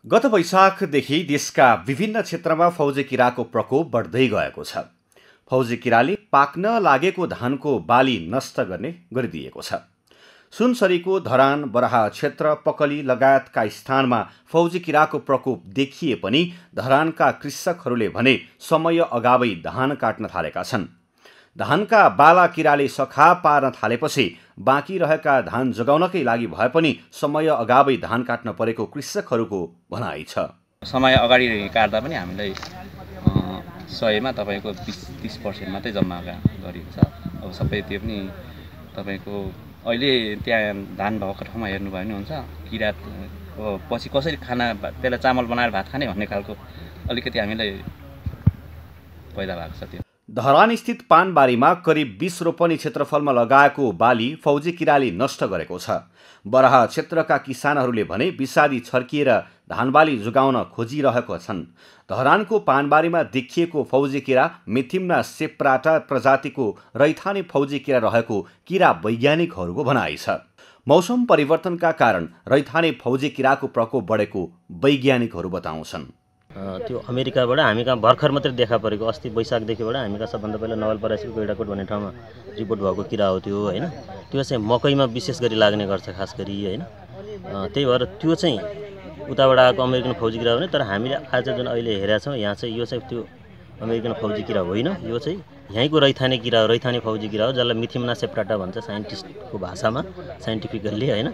गत वैशाखदेखि देशका विभिन्न क्षेत्रमा फौजी किराको प्रकोप बढ्दै गएको छ। फौजी किराले पाक्न लागेको धानको बाली नष्ट गर्ने गरिदिएको छ। सुनसरीको धरान, बराहा क्षेत्र, पकली लगायतका स्थानमा फौजी किराको प्रकोप देखिए पनि धरानका कृषकहरूले भने समय अगावै धान काट्न थालेका छन्। धानका बाला किराले सखा पार्न थालेपछि बाँकी रहेका धान जोगाउनकै लागि भए पनि समय अगावै धान काट्न परेको कृषकहरूको भनाइ छ। समय अगाडि काट्दा पनि हामीलाई 100मा तपाईको 20-30% मात्रै जम्मा गरिएको छ। अब सबै त्यो पनि तपाईको अहिले त्यहाँ धान भएको ठाउँमा हेर्नुभयो भने हुन्छ किरा पछि कसरी खाना त्यसलाई चामल बनाएर भात खाने भन्ने खालको अलिकति हामीलाई पैदा भएको छ। त्यो धरान स्थित पानबारीमा करिब 20 रोपनी क्षेत्रफलमा लगाएको बाली फौजी किराले नष्ट गरेको छ। बराहा क्षेत्रका किसानहरूले भने विषादी छर्किएर धानबाली जोगाउन खोजिरहेका छन्। धरानको पानबारीमा देखिएको फौजी किरा मिथिम्ना सेप्राटा प्रजातिको रैथाने फौजी किरा रहेको किरा वैज्ञानिकहरूको भनाइ छ। मौसम परिवर्तनका कारण रैथाने फौजी किराको प्रकोप बढेको वैज्ञानिकहरू बताउँछन्। त्यो अमेरिकाबाट हामी कहाँ भर्खर मात्रै देखा परेको अस्ति वैशाखदेखिबाट हामी कहाँ सबभन्दा पहिला नवलपरासी गैडाकोट भन्ने ठाउँमा रिपोर्ट भएको किरा हो त्यो हैन। त्यो चाहिँ मकैमा विशेष गरी लाग्ने गर्छ खास गरी हैन। त्यही भएर त्यो चाहिँ उताबाट आएको अमेरिकन फौजी किरा हो भने तर हामीले आज जुन अहिले हेरेका छौँ यहाँ चाहिँ यो चाहिँ त्यो अमेरिकन फौजी किरा होइन। यो चाहिँ यहीँको रैथाने किरा हो, रैथाने फौजी किरा हो जसलाई मिथिम्ना सेप्राटा भन्छ साइन्टिस्टको भाषामा साइन्टिफिकल्ली हैन।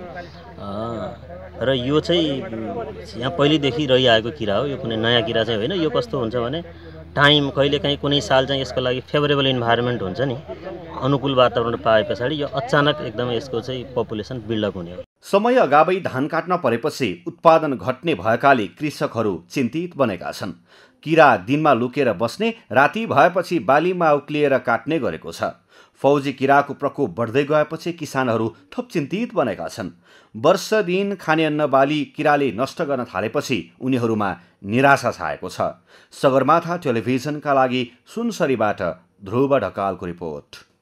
र यो चाहिँ यहाँ पहिलेदेखि रहिआएको किरा हो। यो कुनै नयाँ किरा चाहिँ होइन। यो कस्तो हुन्छ भने टाइम कहिलेकाहीँ कुनै साल चाहिँ यसको लागि फेभरेबल इन्भाइरोमेन्ट हुन्छ नि, अनुकूल वातावरण पाए पछाडि यो अचानक एकदमै यसको चाहिँ पपुलेसन बिल्डअप हुने हो। समय अगावै धान काट्न परेपछि उत्पादन घट्ने भएकाले कृषकहरू चिन्तित बनेका छन्। किरा दिनमा लुकेर बस्ने, राति भएपछि बालीमा उक्लिएर काट्ने गरेको छ। फौजी किराको प्रकोप बढ्दै गएपछि किसानहरू थप चिन्तित बनेका छन्। वर्ष दिन खाने अन्न बाली किराले नष्ट गर्न थालेपछि उनीहरूमा निराशा छाएको छ। सगरमाथा टेलिभिजनका लागि सुनसरीबाट ध्रुव ढकालको रिपोर्ट।